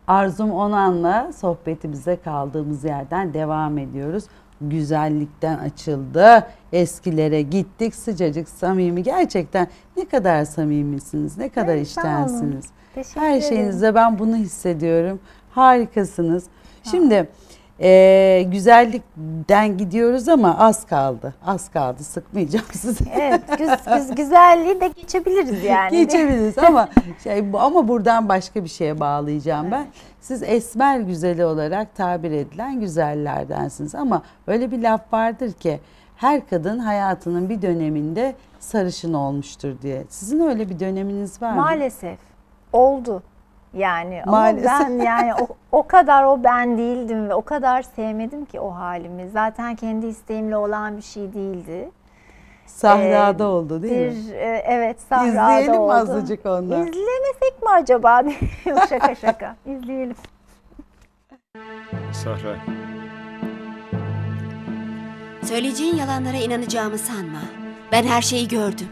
Arzum Onan'la sohbetimize kaldığımız yerden devam ediyoruz. Güzellikten açıldı, eskilere gittik, sıcacık, samimi. Gerçekten ne kadar samimisiniz, ne kadar Evet, sağ olun. içtensiniz. Teşekkür Her ederim. şeyinizde ben bunu hissediyorum. Harikasınız. Şimdi güzellikten gidiyoruz ama az kaldı. Az kaldı. Sıkmayacağım sizi. Evet, güzelliği de geçebiliriz yani. Geçebiliriz ama ama buradan başka bir şeye bağlayacağım ben. Siz esmer güzeli olarak tabir edilen güzellerdensiniz ama öyle bir laf vardır ki her kadın hayatının bir döneminde sarışın olmuştur diye. Sizin öyle bir döneminiz var mı? Maalesef oldu. Yani Maalesef. ama ben yani o kadar o ben değildim ve o kadar sevmedim ki o halimi. Zaten kendi isteğimle olan bir şey değildi. Sahrada oldu değil mi? Evet, sahrada İzleyelim oldu. azıcık ondan. İzlemesek mi acaba? Yok, şaka şaka. İzleyelim. Sahra, Söyleyeceğin yalanlara inanacağımı sanma. Ben her şeyi gördüm.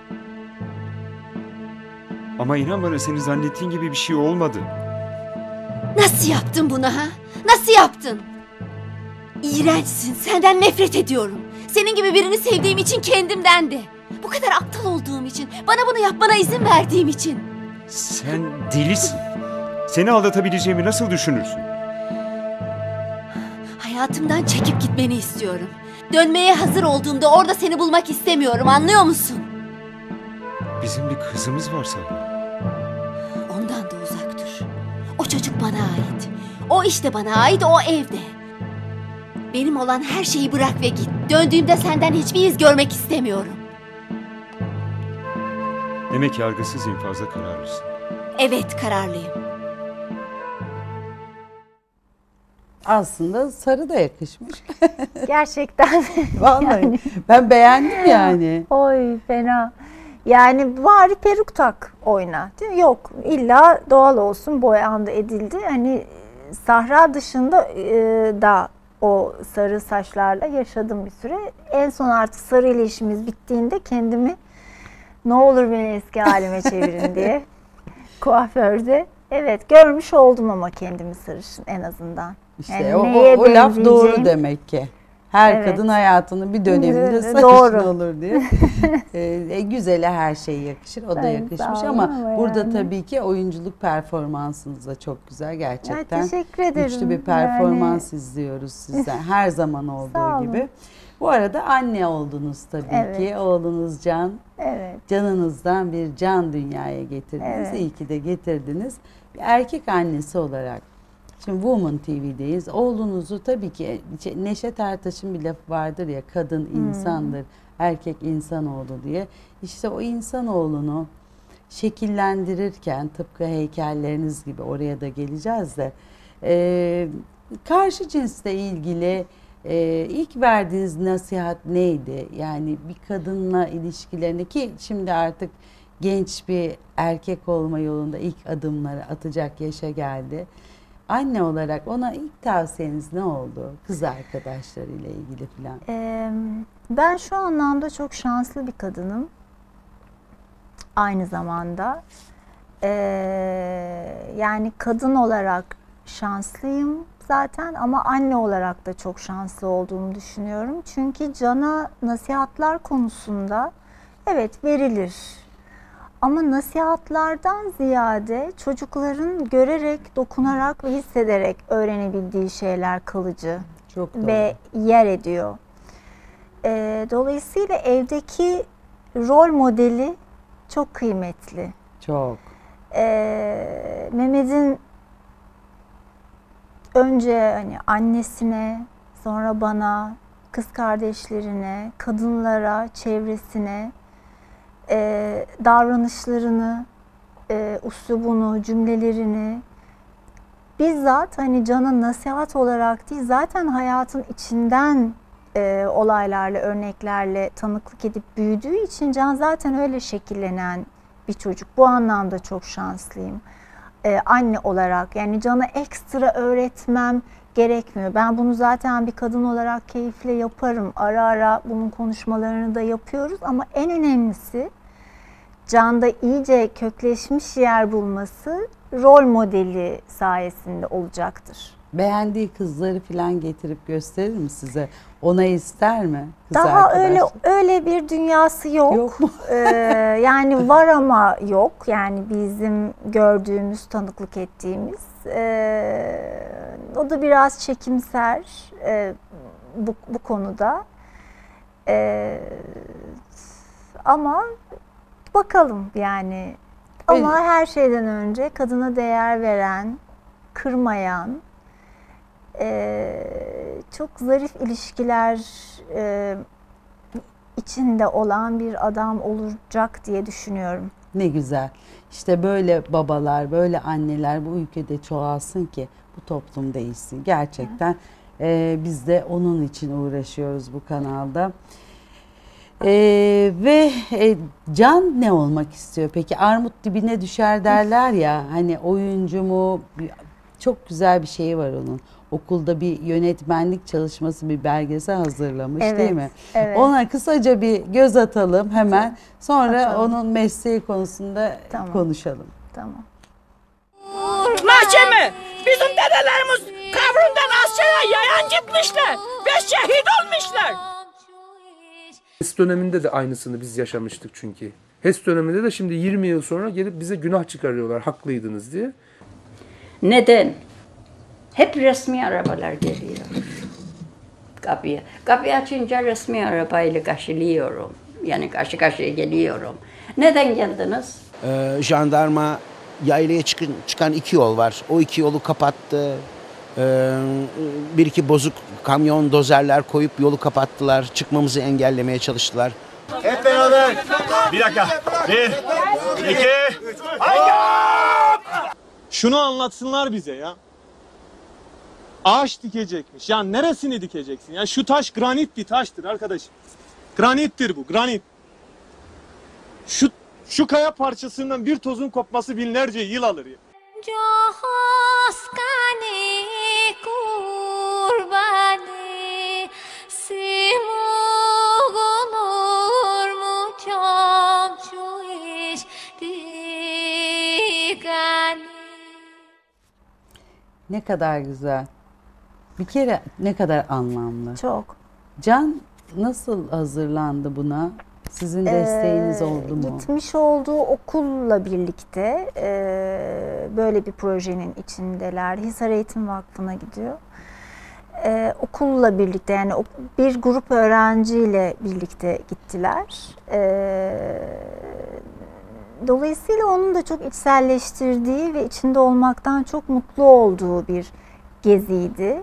ama inan bana senin zannettiğin gibi bir şey olmadı. Nasıl yaptın bunu ha? Nasıl yaptın? İğrençsin. Senden nefret ediyorum. Senin gibi birini sevdiğim için kendimden de. Bu kadar aptal olduğum için. Bana bunu yapmana izin verdiğim için. Sen delisin. Seni aldatabileceğimi nasıl düşünürsün? Hayatımdan çekip gitmeni istiyorum. Dönmeye hazır olduğumda orada seni bulmak istemiyorum. Anlıyor musun? Bizim bir kızımız var Sahra. Ondan da uzak dur. O çocuk bana ait. O işte bana ait, o evde. Benim olan her şeyi bırak ve git. Döndüğümde senden hiçbir iz görmek istemiyorum. Demek yargısız infazda kararlısın. Evet, kararlıyım. Aslında sarı da yakışmış. Gerçekten. Vallahi ben beğendim yani. Oy fena. Yani bari peruk tak oyna. Değil mi? Yok, illa doğal olsun, boyandı edildi. Hani Sahra dışında da o sarı saçlarla yaşadım bir süre. En son artık sarı ile işimiz bittiğinde kendimi ne olur beni eski halime çevirin diye kuaförde. Evet, görmüş oldum ama kendimi sarışın en azından. İşte Yani o neye laf doğru benzeyeceğim? demek ki. Her Evet. kadın hayatının bir döneminde sarışın Doğru. olur diye. Güzele her şey yakışır. O da Ay, yakışmış sağ olun ama ama burada yani. tabii ki oyunculuk performansınız da çok güzel gerçekten. Ya, teşekkür ederim. Güçlü bir performans izliyoruz sizden her zaman Sağ olduğu olun. gibi. Bu arada anne oldunuz tabii Evet. ki. Oğlunuz Can. Evet. Canınızdan bir can dünyaya getirdiniz. Evet. İyi ki de getirdiniz. Bir erkek annesi olarak. Şimdi Woman TV'deyiz. Oğlunuzu tabii ki Neşet Ertaş'ın bir lafı vardır ya, kadın insandır, erkek insanoğlu diye. İşte o insanoğlunu şekillendirirken tıpkı heykelleriniz gibi, oraya da geleceğiz de karşı cinsle ilgili ilk verdiğiniz nasihat neydi? Yani bir kadınla ilişkilerini, ki şimdi artık genç bir erkek olma yolunda ilk adımları atacak yaşa geldi. Anne olarak ona ilk tavsiyeniz ne oldu? Kız arkadaşlarıyla ilgili falan. Ben şu anlamda çok şanslı bir kadınım. Aynı zamanda. Yani kadın olarak şanslıyım zaten ama anne olarak da çok şanslı olduğumu düşünüyorum. Çünkü Can'a nasihatler konusunda evet verilir. Ama nasihatlardan ziyade çocukların görerek, dokunarak ve hissederek öğrenebildiği şeyler kalıcı Çok doğru. ve yer ediyor. Dolayısıyla evdeki rol modeli çok kıymetli. Çok. Mehmet'in önce hani annesine, sonra bana, kız kardeşlerine, kadınlara, çevresine davranışlarını, üslubunu, cümlelerini bizzat hani Can'a nasihat olarak değil, zaten hayatın içinden olaylarla, örneklerle tanıklık edip büyüdüğü için Can zaten öyle şekillenen bir çocuk. Bu anlamda çok şanslıyım. Anne olarak yani Can'a ekstra öğretmem gerekmiyor. Ben bunu zaten bir kadın olarak keyifle yaparım. Ara ara bunun konuşmalarını da yapıyoruz ama en önemlisi Can'da iyice kökleşmiş yer bulması rol modeli sayesinde olacaktır. Beğendiği kızları falan getirip gösterir mi size? Ona ister mi kız Daha arkadaş? öyle bir dünyası yok. Yok mu? Yani var ama yok. Yani bizim gördüğümüz, tanıklık ettiğimiz. O da biraz çekimser bu konuda. Ama bakalım yani. Ama her şeyden önce kadına değer veren, kırmayan, çok zarif ilişkiler içinde olan bir adam olacak diye düşünüyorum. Ne güzel. İşte böyle babalar, böyle anneler bu ülkede çoğalsın ki bu toplum değişsin. Gerçekten biz de onun için uğraşıyoruz bu kanalda. Can ne olmak istiyor peki? Armut dibine düşer derler ya, hani oyuncu mu? Çok güzel bir şey var onun. Okulda bir yönetmenlik çalışması, bir belgesel hazırlamış, değil mi? Evet. Ona kısaca bir göz atalım hemen. Sonra Atalım. onun mesleği konusunda konuşalım. Tamam. Mahkeme, bizim dedelerimiz kavrundan askere yayan gitmişler ve şehit olmuşlar. HES döneminde de aynısını biz yaşamıştık çünkü. HES döneminde de şimdi 20 yıl sonra gelip bize günah çıkarıyorlar, haklıydınız diye. Neden? Hep resmi arabalar geliyor kapıya. Kapıyı açınca resmi arabayla karşılıyorum. Yani karşı karşıya geliyorum. Neden geldiniz? Jandarma yaylaya çıkan 2 yol var. O 2 yolu kapattı. Bir iki bozuk kamyon, dozerler koyup yolu kapattılar. Çıkmamızı engellemeye çalıştılar. Hep beraber. Bir dakika. 1, 2, 3. Şunu anlatsınlar bize ya. Ağaç dikecekmiş. Ya neresini dikeceksin? Ya şu taş granit bir taştır arkadaşım. Granittir bu, granit. Şu kaya parçasından bir tozun kopması binlerce yıl alır ya. Ne kadar güzel. Bir kere ne kadar anlamlı. Çok. Can nasıl hazırlandı buna? Sizin desteğiniz oldu mu? Gitmiş olduğu okulla birlikte böyle bir projenin içindeler. Hisar Eğitim Vakfı'na gidiyor. Okulla birlikte, yani bir grup öğrenciyle birlikte gittiler. Dolayısıyla onun da çok içselleştirdiği ve içinde olmaktan çok mutlu olduğu bir geziydi.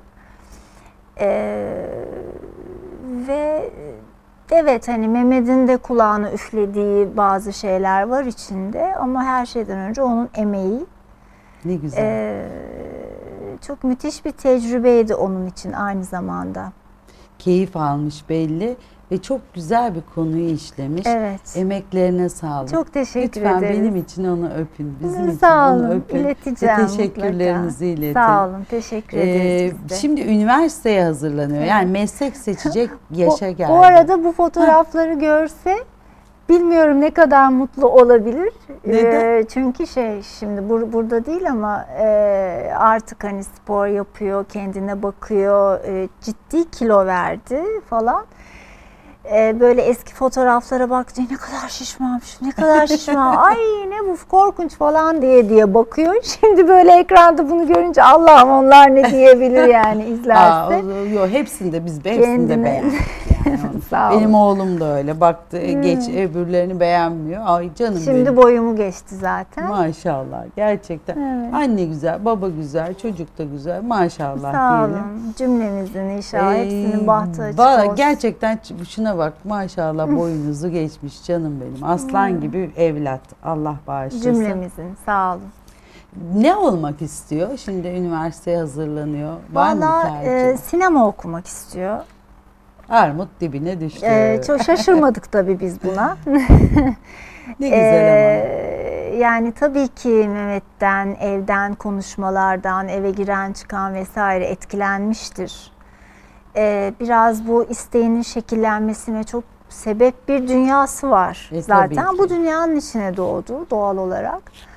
Ve evet, hani Mehmet'in de kulağına üflediği bazı şeyler var içinde ama her şeyden önce onun emeği. Ne güzel. Çok müthiş bir tecrübeydi onun için aynı zamanda. Keyif almış belli ve çok güzel bir konuyu işlemiş. Evet. Emeklerine sağlık. Çok teşekkür Lütfen ederiz. benim için onu öpün. Bizim için Sağ onu olun. öpün. İleteceğim Ve teşekkürlerinizi mutlaka. iletin. Sağ olun. Teşekkür ederiz biz de. Şimdi üniversiteye hazırlanıyor. Yani meslek seçecek yaşa geldi. Bu arada bu fotoğrafları görse bilmiyorum ne kadar mutlu olabilir. Neden? Çünkü şimdi burada değil ama artık hani spor yapıyor, kendine bakıyor, ciddi kilo verdi falan. Böyle eski fotoğraflara bakınca ne kadar şişmanmış, ne kadar şişman, ay ne bu korkunç falan diye bakıyor. Şimdi böyle ekranda bunu görünce Allah'ım onlar ne diyebilir yani izlerse. Yok, hepsinde biz hepsinde beğendik. Yani. Sağ olun. Benim oğlum da öyle baktı, geç öbürlerini beğenmiyor. Ay canım Şimdi benim. boyumu geçti zaten. Maşallah gerçekten. Evet. Anne güzel, baba güzel, çocuk da güzel. Maşallah Sağ diyelim. olun. Cümlemizin inşallah hepsinin bahtı açık olsun. Gerçekten şuna bak, maşallah boyunuzu geçmiş canım benim. Aslan gibi evlat. Allah bağışlasın. Cümlemizin. Sağ olun. Ne olmak istiyor? Şimdi üniversiteye hazırlanıyor. Var mı bir tercih? Sinema okumak istiyor. Armut dibine düştü. Çok şaşırmadık tabii biz buna. Ne güzel ama. Yani tabii ki Mehmet'ten, evden, konuşmalardan, eve giren çıkan vesaire etkilenmiştir. Biraz bu isteğinin şekillenmesine çok sebep bir dünyası var zaten. Bu dünyanın içine doğdu doğal olarak.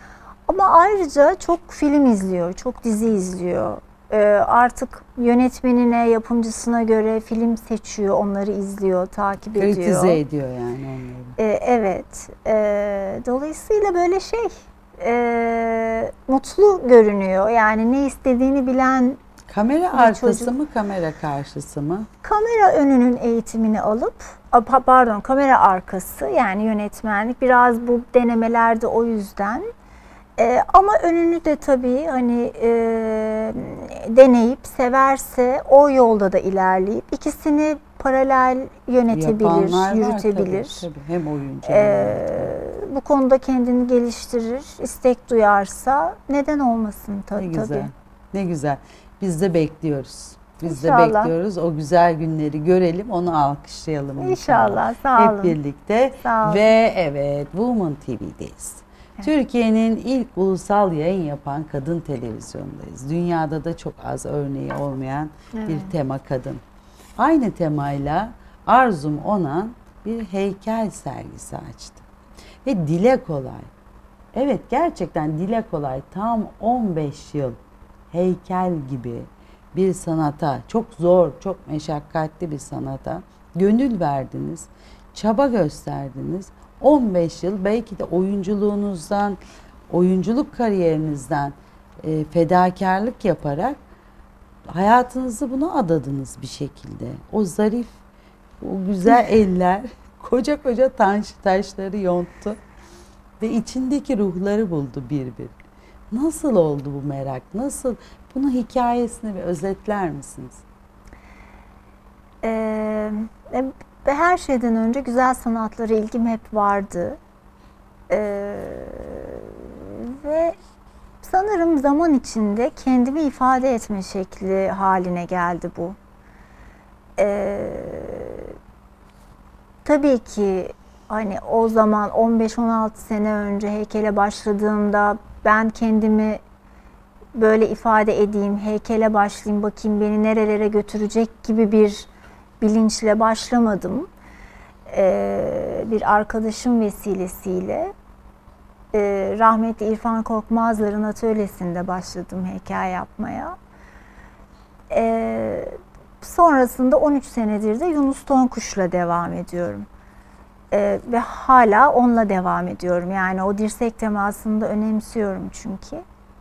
Ama ayrıca çok film izliyor, çok dizi izliyor. Artık yönetmenine, yapımcısına göre film seçiyor, onları izliyor, takip ediyor. Kritize ediyor yani onları. Evet. Dolayısıyla böyle mutlu görünüyor. Yani ne istediğini bilen Kamera bir arkası çocuk. mı, kamera karşısı mı? Kamera önünün eğitimini alıp, kamera arkası yani yönetmenlik biraz bu denemelerde o yüzden. Ama önünü de tabii hani deneyip severse o yolda da ilerleyip ikisini paralel yönetebilir, Yapanlar var yürütebilir. tabii. Hem oyuncu hem yönetmen. Bu konuda kendini geliştirir, istek duyarsa neden olmasın Ne tabii. güzel. Ne güzel. Biz de bekliyoruz. Biz İnşallah. de bekliyoruz. O güzel günleri görelim, onu alkışlayalım inşallah. İnşallah, sağ olun. Hep birlikte. Sağ olun. Ve evet, Woman TV'deyiz. Türkiye'nin ilk ulusal yayın yapan kadın televizyondayız. Dünyada da çok az örneği olmayan bir tema kadın. Aynı temayla Arzum Onan bir heykel sergisi açtı. Ve dile kolay. Evet, gerçekten dile kolay. Tam 15 yıl heykel gibi bir sanata, çok zor, çok meşakkatli bir sanata gönül verdiniz, çaba gösterdiniz. 15 yıl belki de oyunculuğunuzdan, oyunculuk kariyerinizden fedakarlık yaparak hayatınızı buna adadınız bir şekilde. O zarif, o güzel eller koca koca taşları yonttu ve içindeki ruhları buldu bir bir. Nasıl oldu bu merak? Nasıl? Bunun hikayesini bir özetler misiniz? Ve her şeyden önce güzel sanatlara ilgim hep vardı. Ve sanırım zaman içinde kendimi ifade etme şekli haline geldi bu. Tabii ki hani o zaman 15-16 sene önce heykele başladığımda ben kendimi böyle ifade edeyim, heykele başlayayım, bakayım beni nerelere götürecek gibi bir bilinçle başlamadım. Bir arkadaşım vesilesiyle rahmetli İrfan Korkmazlar'ın atölyesinde başladım heykel yapmaya. Sonrasında 13 senedir de Yunus Tonkuş'la devam ediyorum. Ve hala onunla devam ediyorum. Yani o dirsek temasını da önemsiyorum çünkü.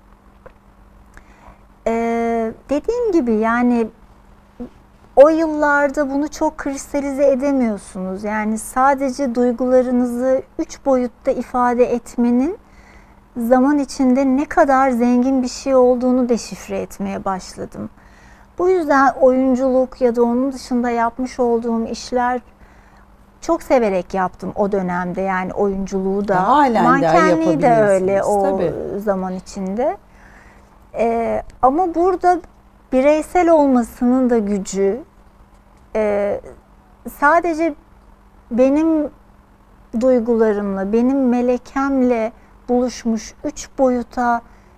Dediğim gibi yani o yıllarda bunu çok kristalize edemiyorsunuz. Yani sadece duygularınızı 3 boyutta ifade etmenin zaman içinde ne kadar zengin bir şey olduğunu deşifre etmeye başladım. Bu yüzden oyunculuk ya da onun dışında yapmış olduğum işler çok severek yaptım o dönemde. Yani oyunculuğu da, mankenliği de öyle o tabii. Zaman içinde. Ama burada bireysel olmasının da gücü, sadece benim duygularımla, benim melekemle buluşmuş 3 boyuta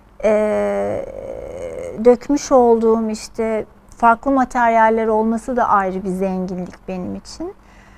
dökmüş olduğum işte farklı materyaller olması da ayrı bir zenginlik benim için.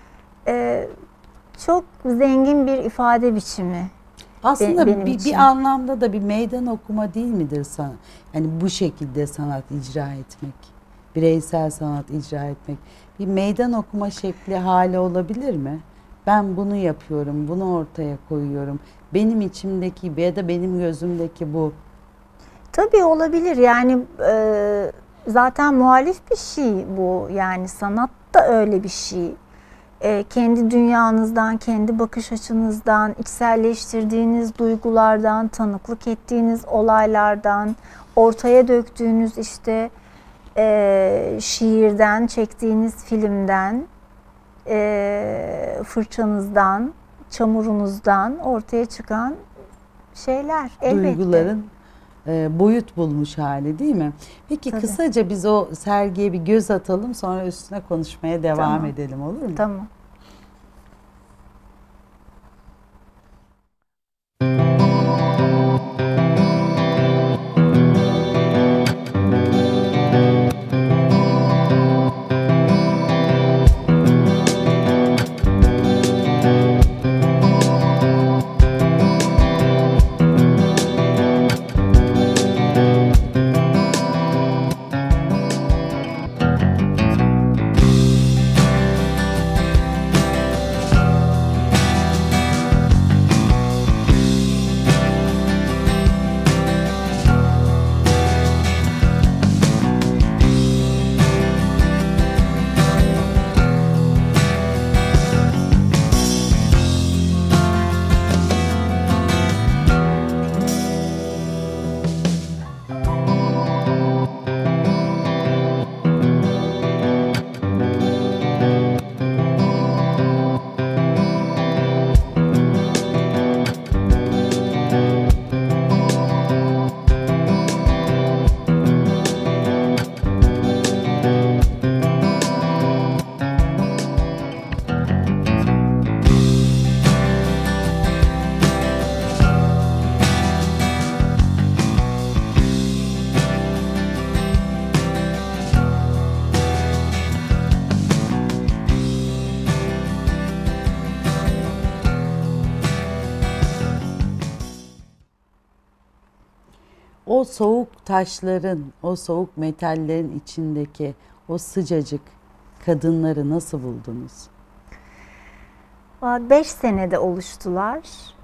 Çok zengin bir ifade biçimi. Aslında bir anlamda da bir meydan okuma değil midir sana? Yani bu şekilde sanat icra etmek, bireysel sanat icra etmek bir meydan okuma şekli hali olabilir mi? Ben bunu yapıyorum, bunu ortaya koyuyorum. Benim içimdeki ya da benim gözümdeki bu. Tabii olabilir. Yani zaten muhalif bir şey bu. Yani sanat da öyle bir şey. Kendi dünyanızdan, kendi bakış açınızdan, içselleştirdiğiniz duygulardan, tanıklık ettiğiniz olaylardan, ortaya döktüğünüz işte şiirden, çektiğiniz filmden, fırçanızdan, çamurunuzdan ortaya çıkan şeyler elbette. Duyguların boyut bulmuş hali değil mi? Peki tabii. Kısaca biz o sergiye bir göz atalım, sonra üstüne konuşmaya devam edelim, olur mu? Tamam. o soğuk taşların, o soğuk metallerin içindeki o sıcacık kadınları nasıl buldunuz? 5 senede oluştular.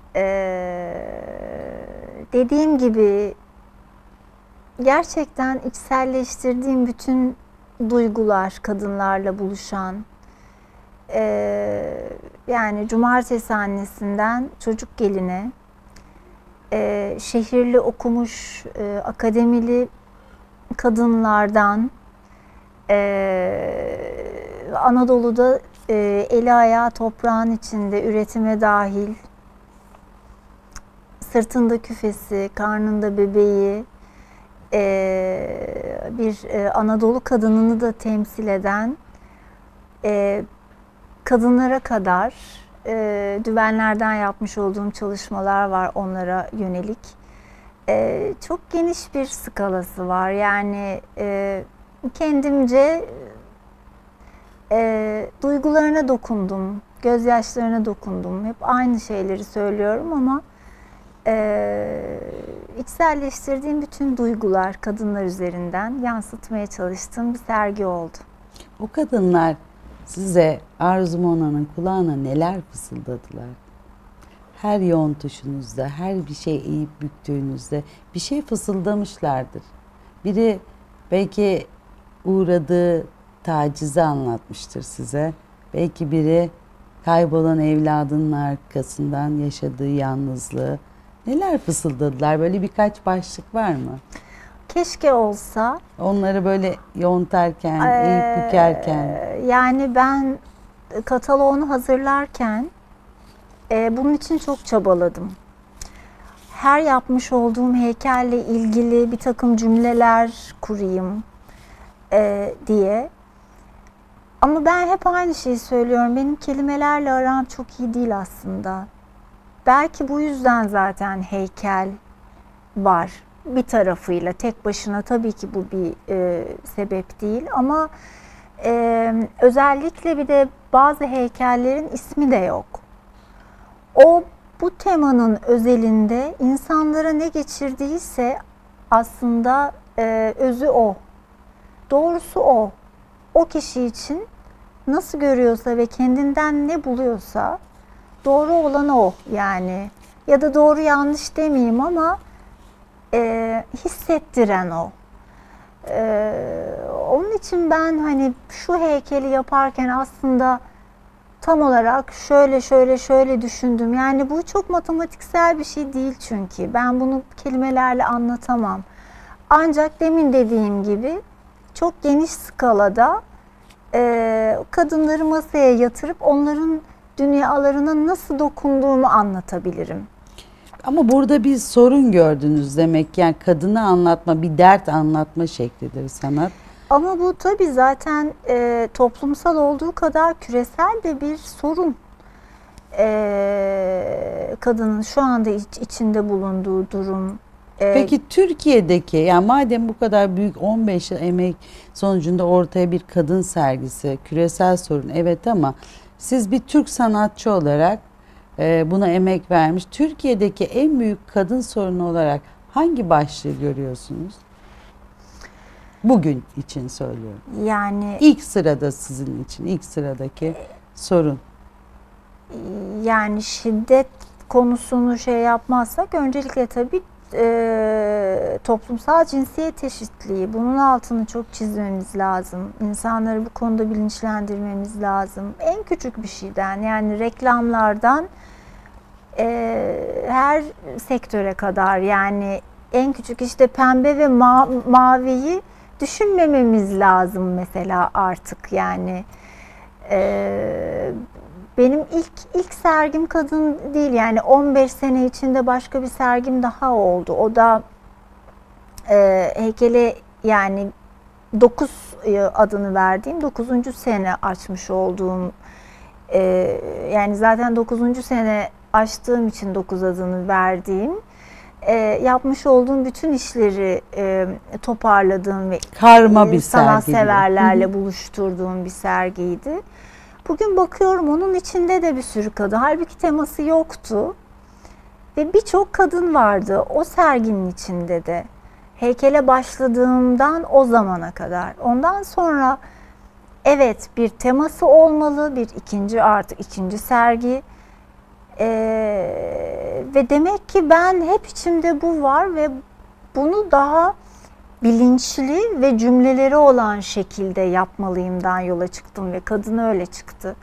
Dediğim gibi gerçekten içselleştirdiğim bütün duygular kadınlarla buluşan, yani cumartesi annesinden çocuk geline, şehirli okumuş akademili kadınlardan, Anadolu'da eli ayağı toprağın içinde üretime dahil, sırtında küfesi, karnında bebeği, bir Anadolu kadınını da temsil eden kadınlara kadar düvenlerden yapmış olduğum çalışmalar var onlara yönelik. Çok geniş bir skalası var. Yani kendimce duygularına dokundum, gözyaşlarına dokundum. Hep aynı şeyleri söylüyorum ama içselleştirdiğim bütün duygular kadınlar üzerinden yansıtmaya çalıştığım bir sergi oldu. O kadınlar size Arzu Mona'nın kulağına neler fısıldadılar? Her yontuşunuzda, her bir şey eğip büktüğünüzde bir şey fısıldamışlardır. Biri belki uğradığı tacizi anlatmıştır size. Belki biri kaybolan evladının arkasından yaşadığı yalnızlığı. Neler fısıldadılar? Böyle birkaç başlık var mı? Keşke olsa. Onları böyle yontarken, eğip bükerken. Yani ben kataloğunu hazırlarken bunun için çok çabaladım. Her yapmış olduğum heykelle ilgili bir takım cümleler kurayım diye. Ama ben hep aynı şeyi söylüyorum. Benim kelimelerle aram çok iyi değil aslında. Belki bu yüzden zaten heykel var. Bir tarafıyla, tek başına tabii ki bu bir sebep değil. Ama özellikle bir de bazı heykellerin ismi de yok. Bu temanın özelinde insanlara ne geçirdiyse aslında özü o. Doğrusu o. O kişi için nasıl görüyorsa ve kendinden ne buluyorsa doğru olan o yani. Ya da doğru yanlış demeyeyim ama hissettiren o. Onun için ben hani şu heykeli yaparken aslında tam olarak şöyle düşündüm. Yani bu çok matematiksel bir şey değil çünkü. Ben bunu kelimelerle anlatamam. Ancak demin dediğim gibi çok geniş skalada kadınları masaya yatırıp onların dünyalarına nasıl dokunduğumu anlatabilirim. Ama burada bir sorun gördünüz demek. Yani kadını anlatma, bir dert anlatma şeklidir sanat. Ama bu tabii zaten toplumsal olduğu kadar küresel de bir sorun. Kadının şu anda içinde bulunduğu durum. Peki Türkiye'deki, yani madem bu kadar büyük 15 yıl emek sonucunda ortaya bir kadın sergisi, küresel sorun evet ama siz bir Türk sanatçı olarak buna emek vermiş. Türkiye'deki en büyük kadın sorunu olarak hangi başlığı görüyorsunuz? Bugün için söylüyorum. Yani ilk sırada sizin için ilk sıradaki sorun. Yani şiddet konusunu yapmazsak öncelikle tabii toplumsal cinsiyet eşitliği. Bunun altını çok çizmemiz lazım. İnsanları bu konuda bilinçlendirmemiz lazım. En küçük bir şeyden yani reklamlardan her sektöre kadar yani en küçük işte pembe ve maviyi düşünmememiz lazım mesela artık yani. Benim ilk sergim kadın değil yani 15 sene içinde başka bir sergim daha oldu. O da heykele yani 9 adını verdiğim 9. sene açmış olduğum yani zaten 9. sene açtığım için 9 adını verdiğim yapmış olduğum bütün işleri toparladığım ve karma bir sanatseverlerle buluşturduğum bir sergiydi. Bugün bakıyorum onun içinde de bir sürü kadın. Halbuki teması yoktu. Ve birçok kadın vardı o serginin içinde de. heykele başladığımdan o zamana kadar. Ondan sonra evet bir teması olmalı, bir ikinci sergi. Ve demek ki ben hep içimde bu var ve bunu daha bilinçli ve cümleleri olan şekilde yapmalıyımdan yola çıktım ve kadın öyle çıktı.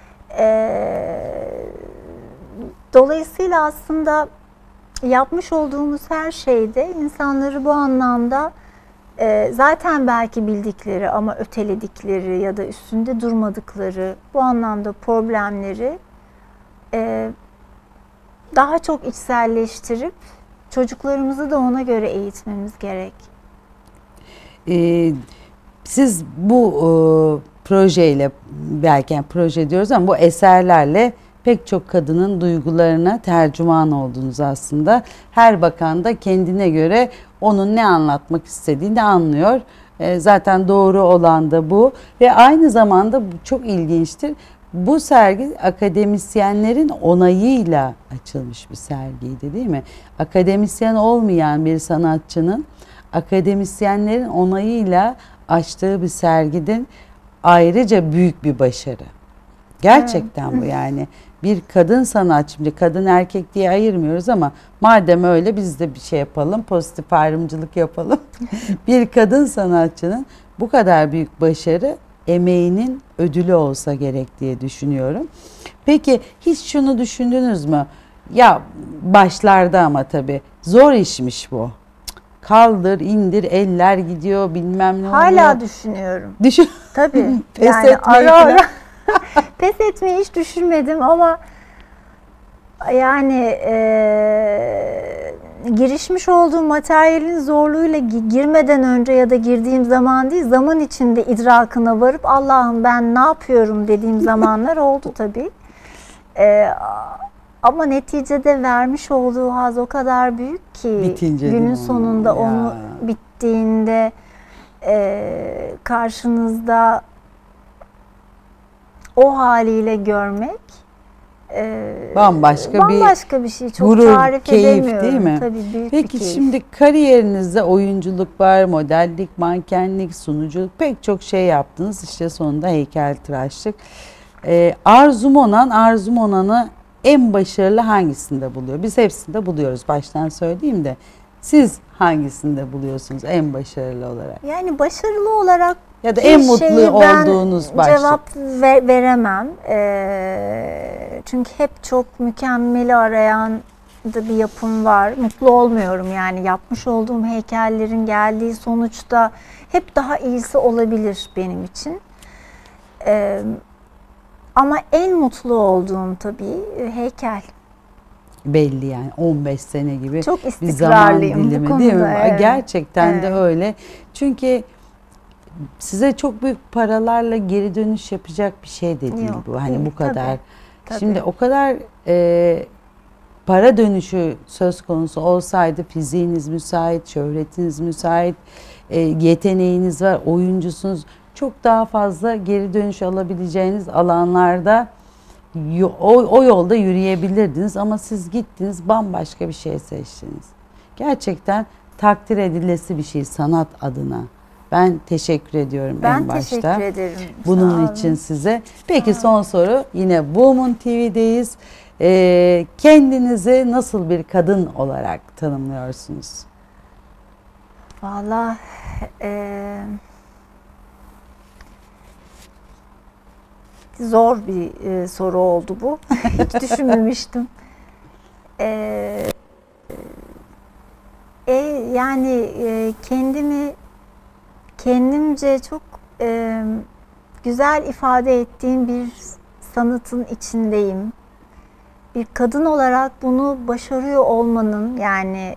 Dolayısıyla aslında yapmış olduğumuz her şeyde insanları bu anlamda zaten belki bildikleri ama öteledikleri ya da üstünde durmadıkları bu anlamda problemleri daha çok içselleştirip çocuklarımızı da ona göre eğitmemiz gerek. Siz bu projeyle, belki proje diyoruz ama bu eserlerle pek çok kadının duygularına tercüman oldunuz aslında. Her bakan da kendine göre onun ne anlatmak istediğini anlıyor. Zaten doğru olan da bu ve aynı zamanda bu çok ilginçtir. Bu sergi akademisyenlerin onayıyla açılmış bir sergiydi, değil mi? Akademisyen olmayan bir sanatçının akademisyenlerin onayıyla açtığı bir serginin ayrıca büyük bir başarı. Gerçekten bu yani. Bir kadın sanatçı, kadın erkek diye ayırmıyoruz ama madem öyle biz de bir şey yapalım, pozitif ayrımcılık yapalım. Bir kadın sanatçının bu kadar büyük başarı emeğinin ödülü olsa gerek diye düşünüyorum. Peki hiç şunu düşündünüz mü? Ya başlarda ama tabii zor işmiş bu. Kaldır, indir, eller gidiyor, bilmem ne oluyor. Hala düşünüyorum. Tabii. Pes yani etmeyi ara ara pes etmeyi hiç düşünmedim ama yani girişmiş olduğum materyalin zorluğuyla girmeden önce ya da girdiğim zaman değil, zaman içinde idrakına varıp Allah'ım ben ne yapıyorum dediğim zamanlar oldu tabii. Ama neticede vermiş olduğu haz o kadar büyük ki bitince günün sonunda onu bittiğinde karşınızda o haliyle görmek bambaşka bir şey. Çok gurur, tarif keyif edemiyorum. Değil mi? Tabii büyük Peki bir keyif. şimdi kariyerinizde oyunculuk var, modellik, mankenlik, sunuculuk pek çok şey yaptınız. İşte sonunda heykeltıraşlık. Arzu Monan'ı en başarılı hangisinde buluyor? Biz hepsinde buluyoruz. Baştan söyleyeyim de. Siz hangisinde buluyorsunuz en başarılı olarak? Yani başarılı olarak ya da en mutlu olduğunuz başlık. Cevap veremem. Çünkü hep çok mükemmeli arayan da bir yapım var. Mutlu olmuyorum yani yapmış olduğum heykellerin geldiği sonuçta hep daha iyisi olabilir benim için. Ama en mutlu olduğum tabii heykel. Belli yani 15 sene gibi çok bir zaman dilimi bu konuda, değil mi? evet. Gerçekten de öyle. Çünkü size çok büyük paralarla geri dönüş yapacak bir şey de değil bu. Hani bu kadar. Tabii. Şimdi o kadar para dönüşü söz konusu olsaydı fiziğiniz müsait, şöhretiniz müsait, yeteneğiniz var, oyuncusunuz. Çok daha fazla geri dönüş alabileceğiniz alanlarda o yolda yürüyebilirdiniz ama siz gittiniz bambaşka bir şey seçtiniz. Gerçekten takdir edilesi bir şey sanat adına. Ben teşekkür ediyorum en başta. Ben teşekkür ederim. Bunun için size. Peki son soru yine Woman TV'deyiz. Kendinizi nasıl bir kadın olarak tanımlıyorsunuz? Vallahi zor bir soru oldu bu. Hiç düşünmemiştim. Yani kendimce çok güzel ifade ettiğim bir sanatın içindeyim. Bir kadın olarak bunu başarıyor olmanın yani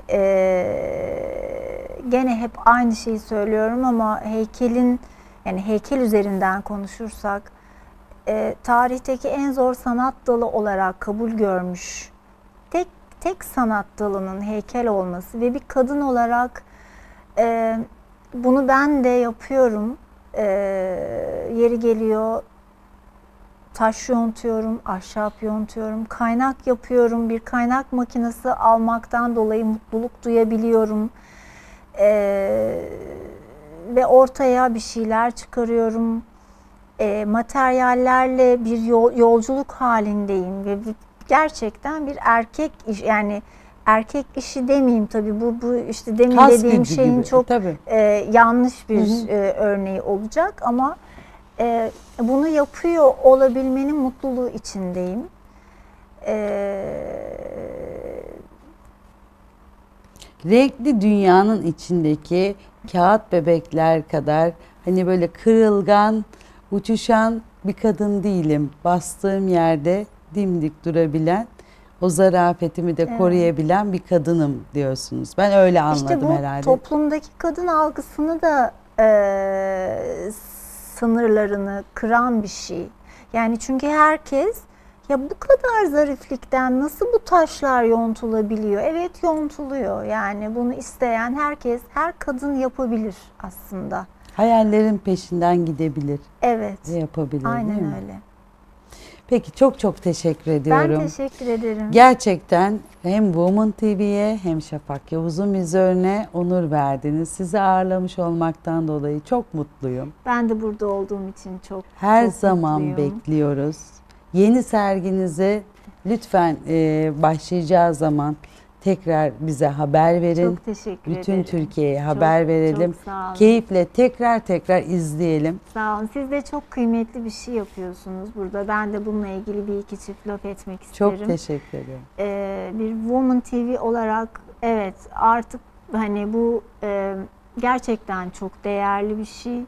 gene hep aynı şeyi söylüyorum ama heykel üzerinden konuşursak tarihteki en zor sanat dalı olarak kabul görmüş tek sanat dalının heykel olması ve bir kadın olarak bunu ben de yapıyorum. Yeri geliyor taş yontuyorum, ahşap yontuyorum, kaynak yapıyorum. Bir kaynak makinesi almaktan dolayı mutluluk duyabiliyorum. Ve ortaya bir şeyler çıkarıyorum. Materyallerle bir yolculuk halindeyim ve gerçekten bir erkek iş, yani erkek işi demeyeyim tabii, bu işte demin Kas dediğim gücü şeyin gibi, çok tabii. yanlış bir örneği olacak ama bunu yapıyor olabilmenin mutluluğu içindeyim. Renkli dünyanın içindeki kağıt bebekler kadar hani böyle kırılgan, uçuşan bir kadın değilim. Bastığım yerde dimdik durabilen, o zarafetimi de koruyabilen bir kadınım diyorsunuz. Ben öyle anladım İşte bu herhalde. toplumdaki kadın algısını da sınırlarını kıran bir şey. Yani çünkü herkes ya bu kadar zariflikten nasıl bu taşlar yontulabiliyor? Evet, yontuluyor. Yani bunu isteyen herkes, her kadın yapabilir aslında. Hayallerin peşinden gidebilir. Evet. Ve yapabilir, değil Aynen mi? öyle. Peki, çok teşekkür ediyorum. Ben teşekkür ederim. Gerçekten hem Woman TV'ye hem Şafak Yavuz'un vizörüne onur verdiniz. Sizi ağırlamış olmaktan dolayı çok mutluyum. Ben de burada olduğum için çok zaman mutluyum. bekliyoruz. Yeni serginizi lütfen başlayacağı zaman tekrar bize haber verin. Çok teşekkür Bütün ederim. Türkiye'ye haber verelim. Çok sağ olun. Keyifle tekrar izleyelim. Sağ olun. Siz de çok kıymetli bir şey yapıyorsunuz burada. Ben de bununla ilgili bir iki çift laf etmek isterim. Çok teşekkür ederim. Bir Woman TV olarak evet, artık hani bu gerçekten çok değerli bir şey.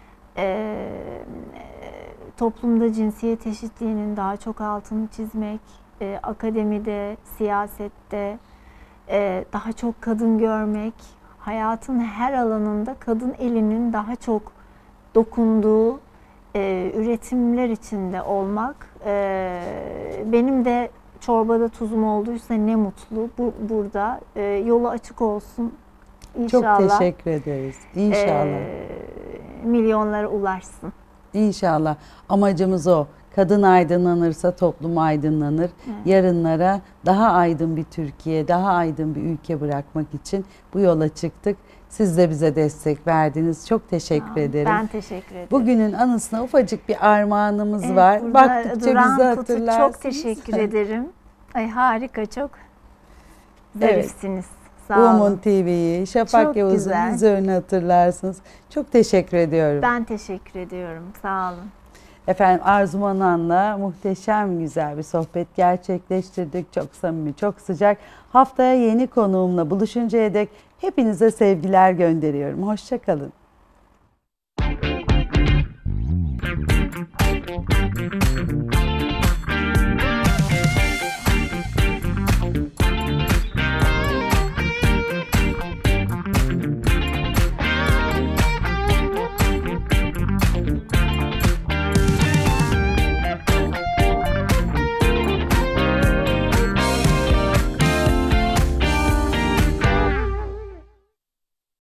Toplumda cinsiyet eşitliğinin daha çok altını çizmek, akademide, siyasette daha çok kadın görmek, hayatın her alanında kadın elinin daha çok dokunduğu üretimler içinde olmak. Benim de çorbada tuzum olduysa ne mutlu. Burada yolu açık olsun. İnşallah. Çok teşekkür ederiz. İnşallah. Milyonlara ulaşsın. İnşallah. Amacımız o. Kadın aydınlanırsa toplum aydınlanır. Evet. Yarınlara daha aydın bir Türkiye, daha aydın bir ülke bırakmak için bu yola çıktık. Siz de bize destek verdiniz. Çok teşekkür ederim. Ben teşekkür ederim. Bugünün anısına ufacık bir armağanımız Evet, var. burada Baktıkça duran bizi kutu, hatırlarsınız. çok teşekkür ederim. Ay harika, çok Evet. zarifsiniz. Sağ olun. Woman TV'yi, Şafak Çok Yavuz'un güzel. vizörünü hatırlarsınız. Çok teşekkür ediyorum. Ben teşekkür ediyorum. Sağ olun. Efendim, Arzu Manan'la muhteşem güzel bir sohbet gerçekleştirdik. Çok samimi, çok sıcak. Haftaya yeni konuğumla buluşuncaya dek hepinize sevgiler gönderiyorum. Hoşça kalın.